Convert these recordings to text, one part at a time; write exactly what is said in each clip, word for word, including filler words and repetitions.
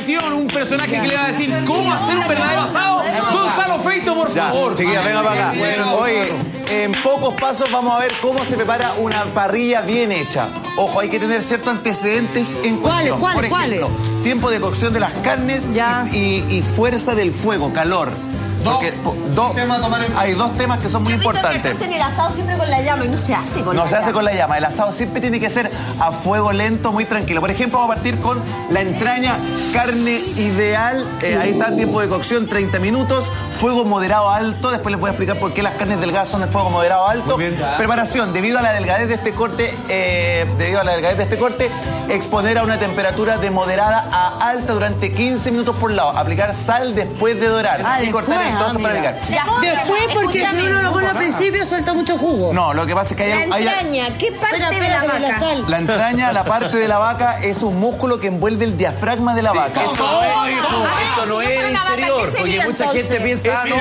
anfitrión, un personaje que le va a decir cómo hacer un verdadero asado. Gonzalo Feito, por ya, favor. Chiquilla, venga para acá. Oye, en pocos pasos vamos a ver cómo se prepara una parrilla bien hecha. Ojo, hay que tener ciertos antecedentes en ¿Cuáles? cuestión. ¿Cuáles? Por ejemplo, ¿Cuáles? tiempo de cocción de las carnes Ya. Y, y, y fuerza del fuego, calor. Porque, po, dos, hay dos temas que son muy importantes. Hacen el asado siempre con la llama y no se hace con No la se hace llama. con la llama. El asado siempre tiene que ser a fuego lento, muy tranquilo. Por ejemplo, vamos a partir con la entraña, carne ideal. Eh, ahí está, tiempo de cocción, treinta minutos. Fuego moderado alto. Después les voy a explicar por qué las carnes delgadas son de fuego moderado alto. Preparación, debido a la delgadez de este corte, eh, debido a la delgadez de este corte, exponer a una temperatura de moderada a alta durante quince minutos por lado. Aplicar sal después de dorar. Ah, y cortar después, entonces ah, para mira. picar. Ya, Después, porque si escúchame. uno lo pone al principio, suelta mucho jugo. No, lo que pasa es que hay... La hay entraña, ¿qué parte Espera, de la espérate, vaca? la sal. La entraña, la parte de la vaca, es un músculo que envuelve el diafragma de la vaca. Esto no es, esto no es el interior, porque mucha gente piensa, ah, no,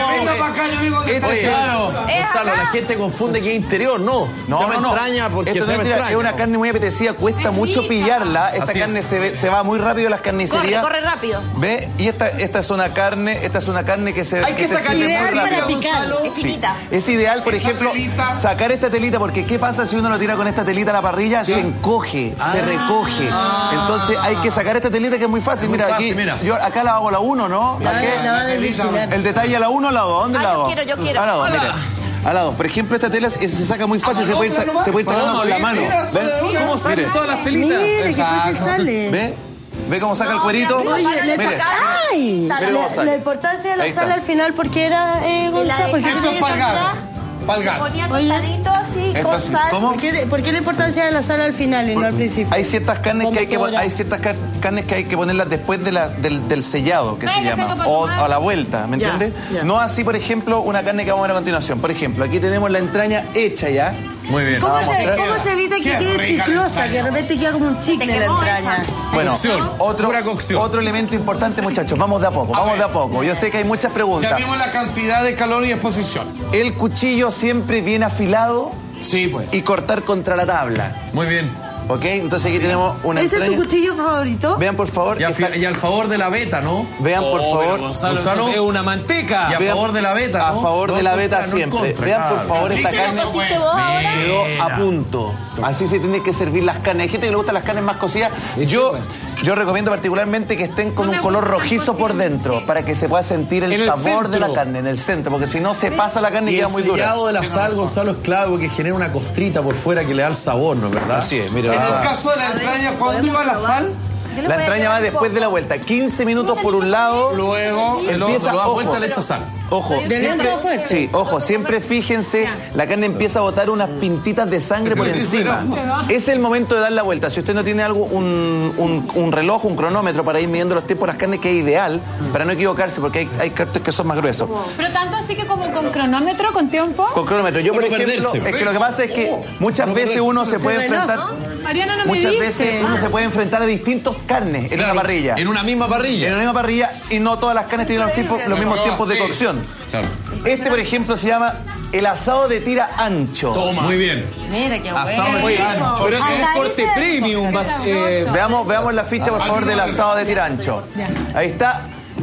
eh, Este oye, es el- Gonzalo, la gente confunde que es interior, no. No, se llama no, no. entraña porque Esto se no llama es, entraña. es una carne muy apetecida, cuesta mucho pillarla. Esta Así carne es. se, ve- se va muy rápido a las carnicerías. Corre, corre rápido. ¿Ve? Y esta, esta es una carne, esta es una carne que se Hay que se sacar sirve muy ideal para rápido. picar. Es finita. Es ideal, por ejemplo, sacar esta telita, porque ¿qué pasa si uno lo tira con esta telita a la parrilla? Se encoge, se recoge. Entonces hay que sacar esta telita que es muy fácil. muy Mira, fácil, aquí, mira. yo acá la hago a la uno, ¿no? ¿La qué? La va a desvigilar. ¿El detalle a la uno o a la dos? ¿Dónde Ah, la yo hago? quiero, yo quiero. A la dos, mira. A la dos. Por ejemplo, esta tela es- se saca muy fácil, se puede ir, sa- se puede ir sacando con la mano. ¿Ven? ¿Cómo salen Mire. todas las telitas? Mire, qué fácil sale. ¿Ve? ¿Ve cómo saca el cuerito? Oye, le Mire. ¡Ay! Mire cómo La, sale. la importancia de la Ahí sal está. al final, porque era, eh, Gonzalo? ¿Por qué Eso tenía es que palgar. estar? Ponía Oye. tostadito así, Esto con sí. sal. ¿Cómo? ¿Por qué, por qué la importancia de la sal al final y no al principio? Hay ciertas carnes que hay que Como hay ciertas car- carnes que hay que ponerlas después de la, del, del sellado, que se llama, o a la vuelta, ¿me Ya, entiendes? ya. No así, por ejemplo, una carne que vamos a ver a continuación. Por ejemplo, aquí tenemos la entraña hecha ya. Muy bien. ¿Cómo, Vamos a se, ver. ¿Cómo se evita que quede chiclosa? Que de repente queda como un chicle la quemó entraña. Bueno, Cocción, otro, pura cocción. otro elemento importante, muchachos. Vamos de a poco, vamos de a poco. Yo sé que hay muchas preguntas. Ya vimos la cantidad de calor y exposición. El cuchillo siempre bien afilado Sí, pues. y cortar contra la tabla. Muy bien. ¿Ok? Entonces aquí tenemos una ¿Ese es tu entraña. cuchillo favorito? Vean, por favor. Y, a, esta- fi- y al favor de la beta, ¿no? Vean, por Oh, favor. pero Gonzalo, Gonzalo. eso es una manteca. Y a Vean- favor de la beta, A ¿no? favor No de en la contra, beta no en siempre. contra, Vean, por claro. favor, esta carne. ¿Qué hiciste vos ahora? Quedó a punto. Así se tienen que servir las carnes. Hay gente que le gustan las carnes más cocidas. Sí, Yo, pues. yo recomiendo particularmente que estén con un color rojizo por dentro para que se pueda sentir el, En el sabor de la centro. carne en el centro, porque si no se pasa la carne y Y queda el muy dura. sellado de la sal, Gonzalo, es clave porque genera una costrita por fuera que le da el sabor, ¿no es verdad? Así es, mira. En el Ah. caso de la entraña, ¿cuándo iba la sal? Yo le La voy a entraña va llevar un después de la poco. vuelta. quince minutos por un lado. Luego, el otro. Empieza, Cuando lo da ojo, vuelta le echa sal. ojo, ¿De lento a fuerte? sí, ojo, siempre fíjense, la carne empieza a botar unas pintitas de sangre por encima. Es el momento de dar la vuelta. Si usted no tiene algo, un, un- un reloj, un cronómetro para ir midiendo los tiempos de las carnes, que es ideal, para no equivocarse, porque hay, hay cortes que son más gruesos. Pero tanto así que como con cronómetro, con tiempo. Con cronómetro. Yo, por Por no ejemplo, perderse. es que lo que pasa es que muchas veces uno se puede enfrentar, Mariana, no me muchas dice. veces uno se puede enfrentar a distintos carnes en Claro, una parrilla. En una misma parrilla. En la misma parrilla y no todas las carnes tienen los, tipos- los mismos tiempos de cocción. Claro. Este, por ejemplo, se llama el asado de tira ancho. Muy bien. Mira qué Asado bueno. de ancho. Pero ese es Hasta un corte ese- premium. vas, eh, Veamos, veamos la ficha, por favor, del asado de tira ancho. Ahí está.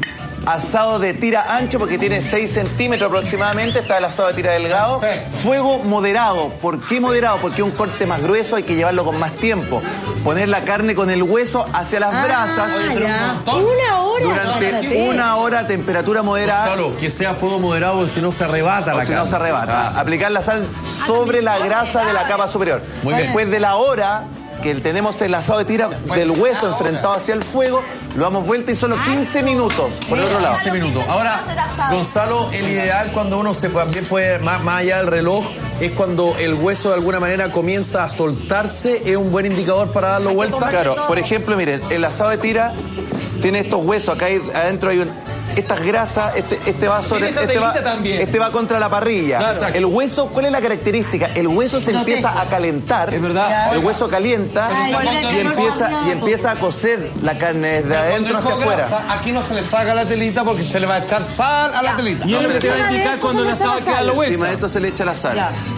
Asado de tira ancho porque tiene seis centímetros aproximadamente. Está el asado de tira delgado. Fuego moderado. ¿Por qué moderado? Porque es un corte más grueso, hay que llevarlo con más tiempo. Poner la carne con el hueso hacia las brasas. Ah, ya. Una hora. Durante Fíjate. una hora a temperatura moderada. Gonzalo, que sea fuego moderado porque si no se arrebata O la si no carne. se arrebata. Aplicar la sal sobre la grasa de la capa superior. Muy bien. Después de la hora que tenemos el asado de tira del hueso enfrentado hacia el fuego, lo damos vuelta y solo quince minutos por el otro lado. quince minutos. Ahora, Gonzalo, el ideal cuando uno se también puede, más, más allá del reloj, es cuando el hueso de alguna manera comienza a soltarse, es un buen indicador para darlo vuelta. Claro, por ejemplo, miren, el asado de tira tiene estos huesos, acá hay- adentro hay un, estas grasas, este, este va sobre, Tiene esa este va, telita también. este va contra la parrilla. Claro. El hueso, ¿cuál es la característica? El hueso se empieza a calentar. Es verdad. El hueso calienta Ay, y empieza, y empieza a cocer la carne desde adentro hacia Cuando dijo afuera. grasa, aquí no se le saca la telita porque se le va a echar sal a la telita. Y es lo que te va a indicar cuando el asado queda a la Encima de vuelta. esto se le echa la sal.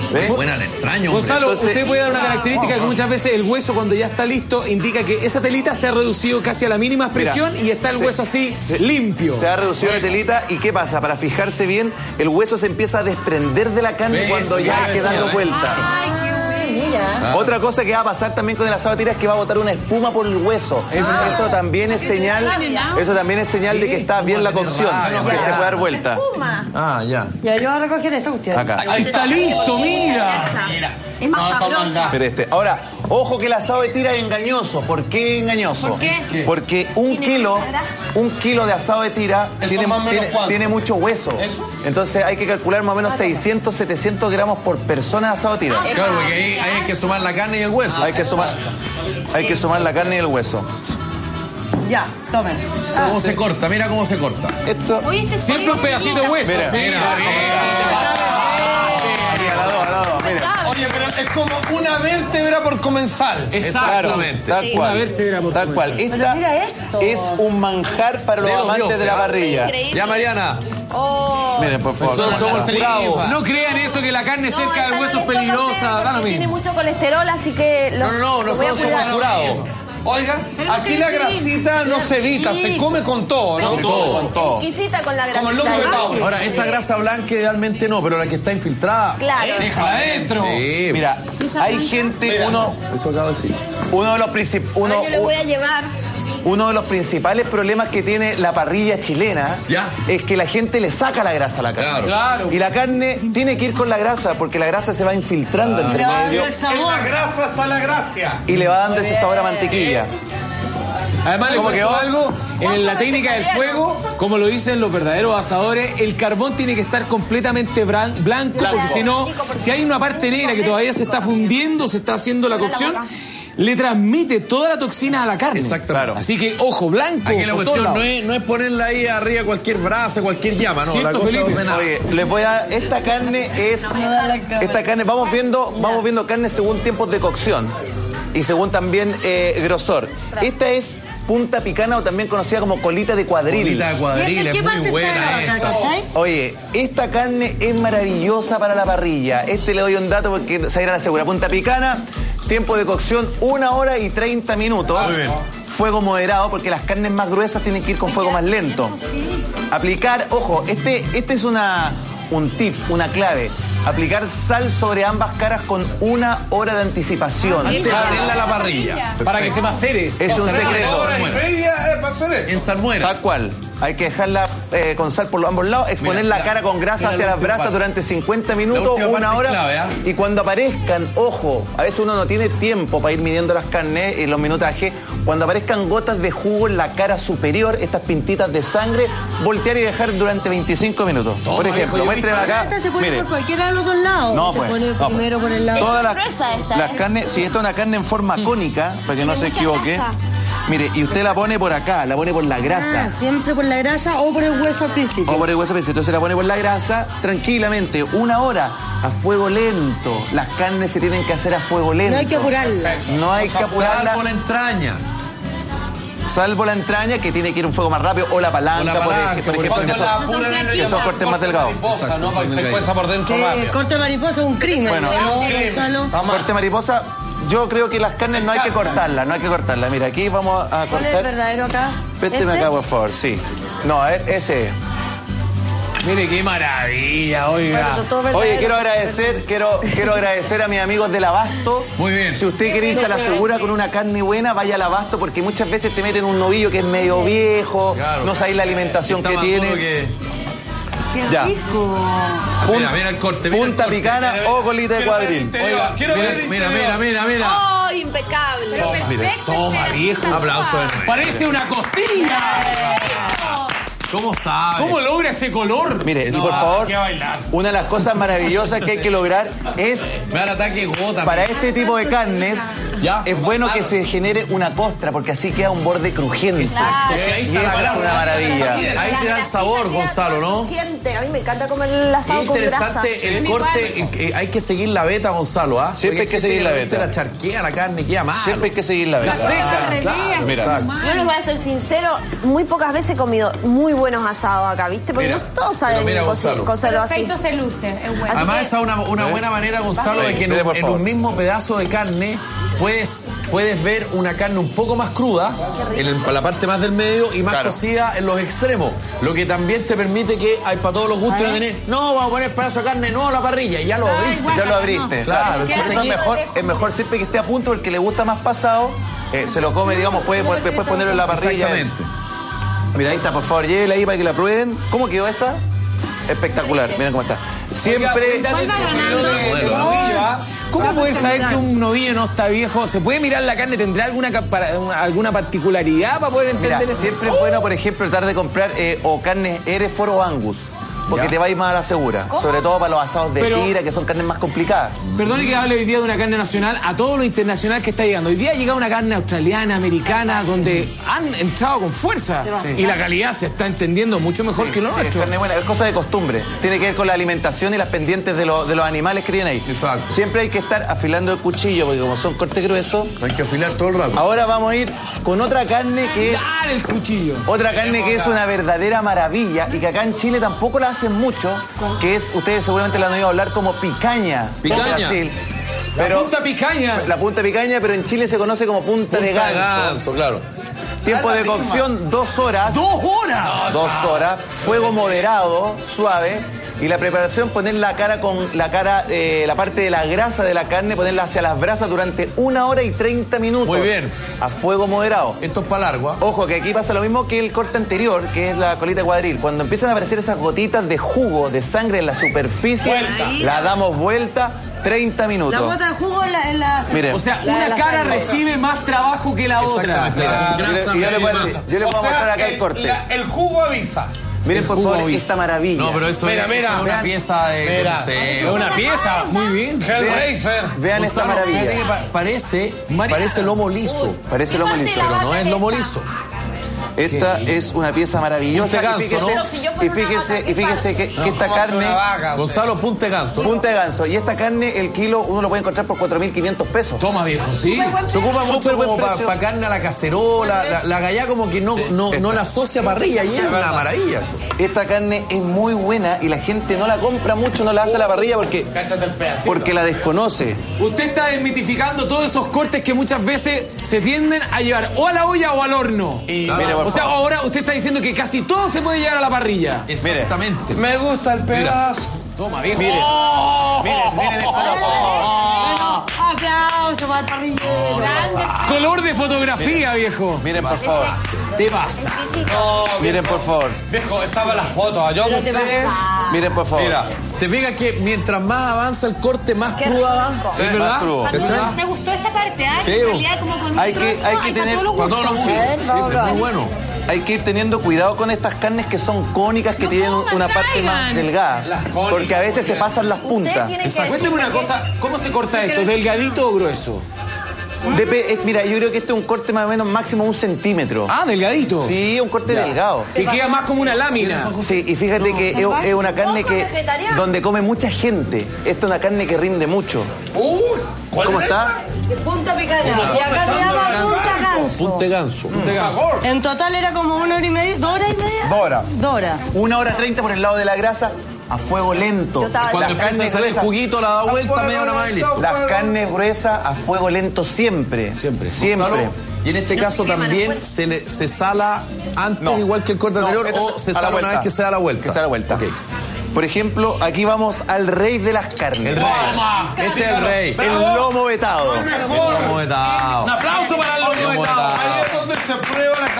¿Ves? Buena la entraña, hombre. Gonzalo, Entonces- usted puede dar una característica que muchas veces el hueso cuando ya está listo indica que esa telita se ha reducido casi a la mínima expresión Mira, y está el se- hueso así se- limpio. Se ha reducido la telita y ¿qué pasa? Para fijarse bien, el hueso se empieza a desprender de la carne ¿Ves? cuando ya hay que Sí, darlo sí, vuelta. Ay, qué bueno. Mira. Otra cosa que va a pasar también con el asado de tira es que va a botar una espuma por el hueso. Eso, eso también es señal, eso también es señal de que está bien la cocción, que se puede dar vuelta. Puma. Ah, ya. Ya, yo voy a recoger esta cuestión. Acá. Ahí está listo, mira. Es más sabrosa. Pero este. Ahora, ojo que el asado de tira es engañoso. ¿Por qué engañoso? ¿Por qué? Porque un Tiene kilo, mucha grasa. un kilo de asado de tira ¿Eso tiene, más o menos tiene- cuánto? tiene mucho hueso. ¿Eso? Entonces hay que calcular más o menos seiscientos, setecientos gramos por persona de asado de tira. Claro, porque ahí, ahí hay que sumar la carne y el hueso. Hay que sumar, hay que sumar la carne y el hueso. Ya, tomen. ¿Cómo se corta? Mira cómo se corta. Esto. Oye, este Siempre un pedacito de hueso. Mira, Mira, Aquí, a la dos, a la dos, mira. Oye, pero es como una vértebra por comensal. Exactamente. Tal Una cual. vértebra por Tal cual. Esta Pero mira esto. es un manjar para los De los amantes dioses, de la ¿ah? parrilla. Increíble. Ya, Mariana. Oh. Miren, por favor. Nosotros somos el jurado. No crean eso que la carne No, cerca del esta hueso no es le toca a peligrosa. ustedes Da lo porque Tiene mismo. mucho colesterol, así que lo, No, no, no, lo voy a nosotros somos cuidar. el jurado. Oiga, aquí la grasita no se evita, se come con todo, ¿no? Con todo. Con todo. Exquisita con la Como el lomo de grasita. pavo. Ahora, esa grasa blanca idealmente no, pero la que está infiltrada. Claro. Déjala adentro. Sí. Mira, hay gente, uno, Eso acabo de decir. uno de los princip- uno, Ahora yo le voy a llevar. uno de los principales problemas que tiene la parrilla chilena Ya. es que la gente le saca la grasa a la carne. Claro. Claro. Y la carne tiene que ir con la grasa porque la grasa se va infiltrando entre Le va dando medio el En sabor. la grasa está la gracia. y le va dando ese sabor a mantequilla. Además, le ¿Cómo cuento quedó? algo, en la técnica del fuego, como lo dicen los verdaderos asadores, el carbón tiene que estar completamente bran- blanco, porque si no, si hay una parte negra que todavía se está fundiendo, se está haciendo la cocción, le transmite toda la toxina a la carne. Exactamente. Así que, ojo, blanco. Aquí la por todos cuestión lados. no es, no es ponerla ahí arriba cualquier brasa, cualquier llama, no. Cierto, la cosa Felipe. es ordenada. Oye, les voy a. Esta carne es. Esta carne, vamos viendo, vamos viendo carne según tiempos de cocción y según también eh, grosor. Esta es punta picana o también conocida como colita de cuadril. Colita de ¿Y esa cuadril, en qué es muy parte buena está, esta. cachai? Oye, esta carne es maravillosa para la parrilla. Este le doy un dato porque se irá la segura. Punta picana, tiempo de cocción una hora y treinta minutos. Muy bien. Fuego moderado porque las carnes más gruesas tienen que ir con fuego más lento. Aplicar, ojo, este, este es una, un tip, una clave. Aplicar sal sobre ambas caras con una hora de anticipación. Antes de ponerla a la parrilla. Para que se macere. Es un secreto. Hora y media, eh, para hacer esto. En salmuera. Tal cual. Hay que dejarla eh, con sal por los ambos lados, exponer Mira, la la- cara con grasa mira hacia la las última brasas parte. durante cincuenta La minutos, última una parte hora. es clave, ¿ah? Y cuando aparezcan, ojo, a veces uno no tiene tiempo para ir midiendo las carnes y los minutajes. Cuando aparezcan gotas de jugo en la cara superior, estas pintitas de sangre, voltear y dejar durante veinticinco minutos. Toma, por ejemplo, viejo, yo muestren acá. Esta se pone Mire. por cualquiera de los dos lados. No, se pues. pone no, pues. primero por el lado. Todas las, gruesa esta, las ¿eh? carnes, si esto es una carne en forma cónica, para que no se mucha equivoque. grasa. Mire, y usted la pone por acá, la pone por la grasa. Ah, siempre por la grasa o por el hueso al principio. O por el hueso principal. Entonces la pone por la grasa, tranquilamente, una hora, a fuego lento. Las carnes se tienen que hacer a fuego lento. No hay que apurarla. No hay que apurarla. Salvo la entraña. Salvo la entraña, que tiene que ir un fuego más rápido, o la palanca, O la por palanca, ej- por porque ejemplo, Cuando que la son- apuran en que son cortes más delgados. mariposa, Exacto, ¿no? Para que son se muy cueza por dentro Sí, rápido. corte mariposa es un crimen. Bueno. no, Es un Gonzalo. crimen. corte mariposa, yo creo que las carnes no hay que cortarlas, no hay que cortarlas. Mira, aquí vamos a ¿Cuál es el cortar. verdadero acá? Péteme ¿Este? acá, por favor, sí. No, a ver, ese. Mire qué maravilla, oiga. Bueno, todo verdadero. Oye, quiero agradecer, quiero, quiero agradecer a mis amigos del Abasto. Muy bien. Si usted quiere irse a la segura con una carne buena, vaya al Abasto, porque muchas veces te meten un novillo que es medio viejo, Claro. no sabéis la alimentación Está que más tiene. duro que- ¡Qué Ya. rico! Mira, mira el corte. Mira el Punta corte. picana o colita de Quiero ver el cuadril. interior, quiero Mira, ver el mira, interior. mira, mira, mira. ¡Oh, impecable! Perfecto. Toma, viejo. Un aplauso de nuevo. Parece una costilla. ¿Cómo sabe? ¿Cómo logra ese color? Mire, y No, por favor, que bailar. una de las cosas maravillosas que hay que lograr es, Me dan ataque gota. para este tipo de carnes, ¿Ya? es bueno que se genere una costra, porque así queda un borde crujiente. Exacto, o sea, ahí está Y la es grasa. una maravilla. Ahí te da el sabor, Gonzalo, ¿no? Crujiente. A mí me encanta comer el asado Es con grasa. interesante el corte, eh, eh, hay que seguir la beta, Gonzalo, ¿ah? Siempre hay que seguir la beta. La charquea, la carne queda mal. Siempre hay que seguir la La veta. seca, claro. Mira. Yo les voy a ser sincero, muy pocas veces he comido muy buenos asados acá, ¿viste? Porque Mira, no todos pero saben mira, cocer- Gonzalo. cocerlo así. Perfecto se luce, es bueno. Además, que- esa es una, una buena manera, Gonzalo, de que en, Mire, un, por en favor. un mismo pedazo de carne puedes, puedes ver una carne un poco más cruda en, el- en la parte más del medio y más Claro. cocida en los extremos. Lo que también te permite que hay para todos los gustos no tener, no, vamos a poner pedazo de carne, no a la parrilla, y ya lo Ay, abriste. guau. Ya lo abriste. Claro, Entonces entonces es aquí- mejor, es mejor siempre que esté a punto, porque le gusta más pasado, eh, se lo come, digamos, puede pon- después ponerlo en la parrilla. Exactamente. Mira, ahí está, por favor, llévela ahí para que la prueben. ¿Cómo quedó esa? Espectacular, miren cómo está. Siempre... Oiga, Cuenta ganando. de- de Modelo, novillo, ¿ah? ¿Cómo poder saber que un novillo no está viejo? ¿Se puede mirar la carne? ¿Tendrá alguna, ca- para- una- alguna particularidad para poder Mira, entender eso? siempre es bueno, por ejemplo, tratar de comprar eh, o carnes Hereford o Angus, porque Ya. te va a ir más a la segura. Sobre todo para los asados de Pero- tira, que son carnes más complicadas. Perdone que hable hoy día de una carne nacional a todo lo internacional que está llegando. Hoy día ha llegado una carne australiana, americana, donde han entrado con fuerza. Y la calidad se está entendiendo mucho mejor que lo Sí, es nuestro. carne buena, es cosa de costumbre. Tiene que ver con la alimentación y las pendientes de, lo- de los animales que tienen ahí. Exacto. Siempre hay que estar afilando el cuchillo, porque como son cortes gruesos. Hay que afilar todo el rato. Ahora vamos a ir con otra carne que es... Dale el cuchillo. Otra carne que es una verdadera maravilla y que acá en Chile tampoco la hacen mucho, que es, ustedes seguramente la han oído hablar como picaña. en Picaña. Brasil. La Pero, punta picaña. la punta picaña, pero en Chile se conoce como punta, de Punta ganso. ganso, claro. Tiempo de cocción, dos horas. ¡Dos horas! Dos horas. Fuego moderado, suave. Y la preparación, poner la cara con la cara, eh, la parte de la grasa de la carne, ponerla hacia las brasas durante una hora y treinta minutos. Muy bien. A fuego moderado. Esto es para largo, ¿ah? Ojo, que aquí pasa lo mismo que el corte anterior, que es la colita de cuadril. Cuando empiezan a aparecer esas gotitas de jugo, de sangre en la superficie, la damos vuelta treinta minutos. La gota de jugo en la... En la... Miren, O sea, La de una la cara sangre. recibe más trabajo que la otra. Exactamente. mira, La yo, grasa le- yo le voy a recibe decir- más. yo les voy a O sea, mostrar acá el el, corte. la- el jugo avisa. Miren, por el jugo favor, avisa. esta maravilla. No, pero eso, Mira, es, mira, eso es una vean. pieza de Mira. museo. Es una pieza, muy bien. Hellraiser. Vean esta Gonzalo, maravilla. fíjate que pa- parece, María. parece lomo liso, Parece lomo liso. pero no es lomo liso. Esta es una pieza maravillosa. Punta Y ganso, fíjese, ¿no? Si yo fuera y una fíjese, vaca, y fíjese que, que esta carne, Una vaca. Gonzalo, punta de ganso. punta de ganso, y esta carne, el kilo, uno lo puede encontrar por cuatro mil quinientos pesos. Toma, viejo, ¿sí? Se ocupa mucho Súper buen como para precio. carne a la cacerola, la, la gallá como que no, no, no la asocia a parrilla y es una maravilla eso. Esta carne es muy buena y la gente no la compra mucho, no la hace a la parrilla porque, porque la desconoce. Usted está desmitificando todos esos cortes que muchas veces se tienden a llevar o a la olla o al horno. Mire, por O sea, favor. ahora usted está diciendo que casi todo se puede llevar a la parrilla. Exactamente. Me gusta el pedazo. Toma, viejo. Miren. ¡Oh! Miren, miren esto. Bueno, aplauso para el parrillero. Color de fotografía, viejo. Miren, por favor. Te pasa. Miren, por favor. Viejo, estaba en las fotos. Yo Pero te mostré. pasa. Miren, por favor. Mira, te fijas que mientras más avanza el corte, más Qué cruda va. rico. ¿Es verdad? Más crudo. ¿Cachai? Me gustó esa parte, ¿ah? Sí, En bo. realidad, como con Hay un que- trozo, hay que tener- para Para todos los gustos. gustos. Bien, vamos, Sí, vamos. muy bueno. Hay que ir teniendo cuidado con estas carnes que son cónicas, que No tienen coman, una parte más traigan. delgada. Porque a veces se pasan las Ustedes puntas. tienen que Exacto. Cuénteme una decirme cosa, ¿cómo se corta esto? ¿Delgadito o grueso? Depe- eh, mira, yo creo que este es un corte más o menos máximo un centímetro. Ah, delgadito. Sí, un corte delgado. Que queda más como una lámina. Sí, y fíjate que es, es una carne Ojo, que vegetariano. donde come mucha gente. Esta es una carne que rinde mucho. ¿Cómo está? Punta picaña. Y acá se llama punta ganso. Punta de ganso. En total era como una hora y media, dos horas y media. Dos horas. Dos horas. Una hora treinta por el lado de la grasa a fuego lento. Yo estaba- Cuando Las empieza a carnes salir el gruesas- juguito, la da vuelta, media hora más y listo. Las carnes gruesas a fuego lento siempre. Siempre. Siempre. Gonzalo, y en este caso también se, le- se sala antes, No. igual que el corte No, anterior, esta- o se a la sala una vuelta. vez que se da la vuelta. Que se da la vuelta. Ok. Por ejemplo, aquí vamos al rey de las carnes. El rey. Este es el rey. El lomo vetado. Lomo vetado. Un aplauso para el lomo Lomo vetado. vetado. Ahí es donde se prueba la calidad de un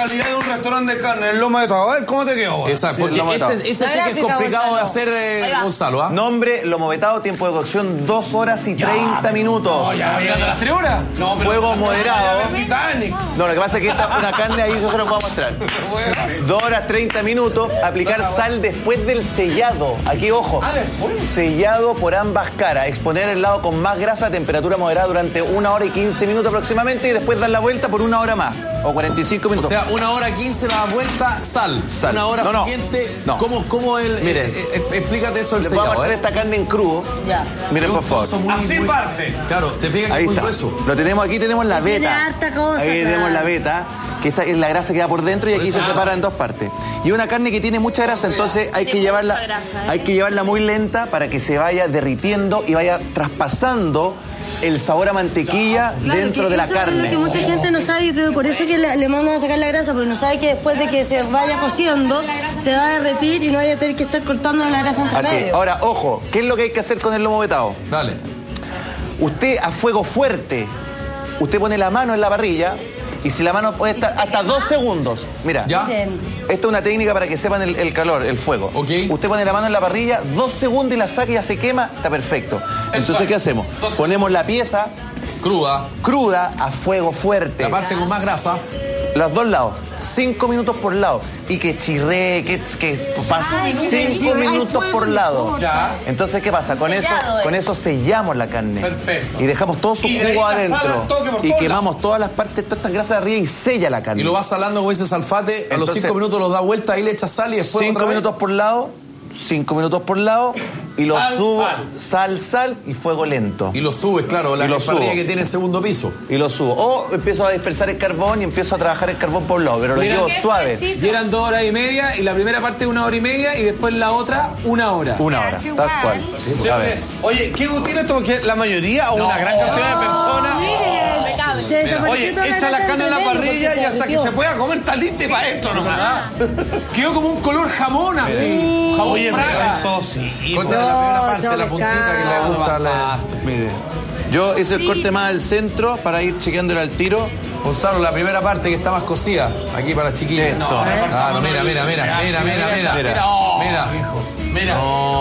un restaurante de carne, el lomo de todo. A ver, ¿cómo te quedó? Exacto, porque este, ese sí que es complicado de hacer, eh, Gonzalo, ¿ah? Nombre, lomo vetado, tiempo de cocción dos horas y treinta minutos. No, ya, llegando a las tres horas. No, pero Fuego moderado. Titanic. No, lo que pasa es que esta una carne ahí yo se lo puedo mostrar. dos horas treinta minutos, aplicar sal después del sellado. Aquí, ojo. Ah, después. Sellado por ambas caras. Exponer el lado con más grasa a temperatura moderada durante una hora y quince minutos aproximadamente y después dar la vuelta por una hora más. O cuarenta y cinco O minutos. sea, una hora quince la vuelta, sal. Sal. Una hora No, no. siguiente, No. ¿cómo, cómo el... Mire. eh, eh, explícate eso del Les voy a sellado, mostrar ¿eh? esta carne en crudo. Ya. Miren, por favor. Son muy, Así muy- parte. Claro, te fijas que Ahí es muy está. grueso. Lo tenemos aquí, tenemos la Tiene beta. harta cosa, Ahí claro. tenemos la beta, que esta es la grasa que va por dentro y aquí se separa en dos partes. Y una carne que tiene mucha grasa, entonces hay que Tiene llevarla, mucha grasa, ¿eh? hay que llevarla muy lenta para que se vaya derritiendo y vaya traspasando el sabor a mantequilla Claro, dentro que de la eso es lo carne. que mucha gente no sabe, y creo que por eso que le, le mandan a sacar la grasa, porque no sabe que después de que se vaya cociendo, se va a derretir y no vaya a tener que estar cortando la grasa entre Así. medio. Ahora, ojo, ¿qué es lo que hay que hacer con el lomo vetado? Dale. Usted a fuego fuerte, usted pone la mano en la parrilla y si la mano puede estar hasta dos segundos. Mira, ¿Ya? Miren. esta es una técnica para que sepan el, el calor, el fuego. Ok. Usted pone la mano en la parrilla, dos segundos y la saca y ya se quema, está perfecto. Entonces, ¿qué hacemos? Ponemos la pieza Cruda. cruda a fuego fuerte. La parte con más grasa. Los dos lados, cinco minutos por lado. Y que chirree, que, que pase Ay, sí, cinco sí, minutos ay, por fuego, lado. Ya. Entonces, ¿qué pasa? Con eso, sellado, eh. con eso sellamos la carne. Perfecto. Y dejamos todo su Y de ahí jugo la sal al adentro. toque por Y todos quemamos todas las partes, todas estas grasas de arriba y sella la carne. Y lo vas salando con ese salfate. A los Entonces- cinco minutos los da vuelta, ahí le echas sal y después Cinco otra vez. minutos por lado, cinco minutos por lado. Y lo Sal, subo, sal. sal, sal y fuego lento. Y lo subes, claro, la Y lo parrilla subo. que tiene el segundo piso. Y lo subo. O empiezo a dispersar el carbón y empiezo a trabajar el carbón por un lado, pero lo Mira, llevo qué suave. Y eran dos horas y media, y la primera parte una hora y media, y después la otra una hora. Una hora, Qué tal igual. cual. Sí, A ver. Oye, ¿qué gusto tiene esto? Porque la mayoría o una gran cantidad de personas. Se desapareció Oye, toda echa la grasa carne en la entre medio parrilla porque y hasta que derritió. se pueda comer está lista para esto nomás. Quedó como un color jamón así. Jamón Oye, pero Praga. eso sí. Cuéntale la primera parte, chao, la puntita que le gusta. La... Mire. Yo hice el corte más al centro para ir chequeándole al tiro. Gonzalo, la primera parte que está más cocida. Aquí para chiquillos. Esto. Claro, mira, mira, mira, mira, mira, mira. Mira. Mira. Mira.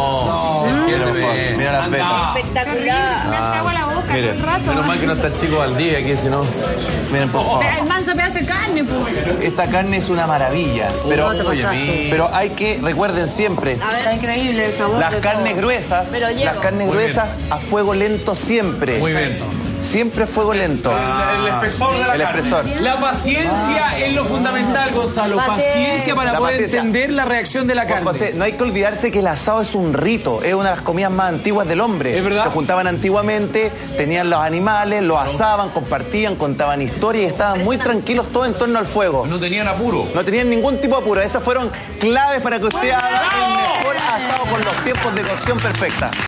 No. Mira, por favor, Entiéndeme. mira las vetas. Espectacular. Me hace agua la boca mire. todo el rato. Menos mal que no está el chico al día aquí, si no. Miren, por favor. El manso pedazo de carne, pues. Esta carne es una maravilla. Pero, Oye, mi- pero hay que, recuerden siempre, Está increíble el sabor. las de carnes todo. gruesas, Me lo llevo. las carnes Muy gruesas a fuego lento siempre. Muy bien. Siempre a fuego lento. El espesor de la El carne. espesor. La paciencia es lo fundamental, Gonzalo. Paciencia, Paciencia. para La poder paciencia. entender la reacción de la Juan carne. José, no hay que olvidarse que el asado es un rito, es una de las comidas más antiguas del hombre. Es verdad. Se juntaban antiguamente, tenían los animales, los asaban, compartían, contaban historias y estaban muy tranquilos todos en torno al fuego. No tenían apuro. No tenían ningún tipo de apuro. Esas fueron claves para que usted haga el mejor asado con los tiempos de cocción perfecta.